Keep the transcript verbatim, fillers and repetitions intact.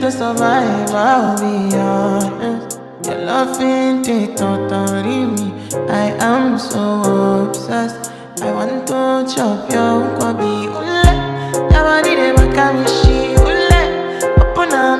to survive, I'll be honest. Your love ain't it, totally me. I am so obsessed. I want to chop your kwabi.